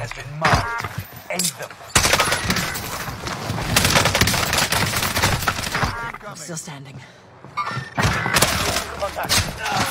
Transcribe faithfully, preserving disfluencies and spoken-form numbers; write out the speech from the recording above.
has been marked. End them. I'm still standing. Contact.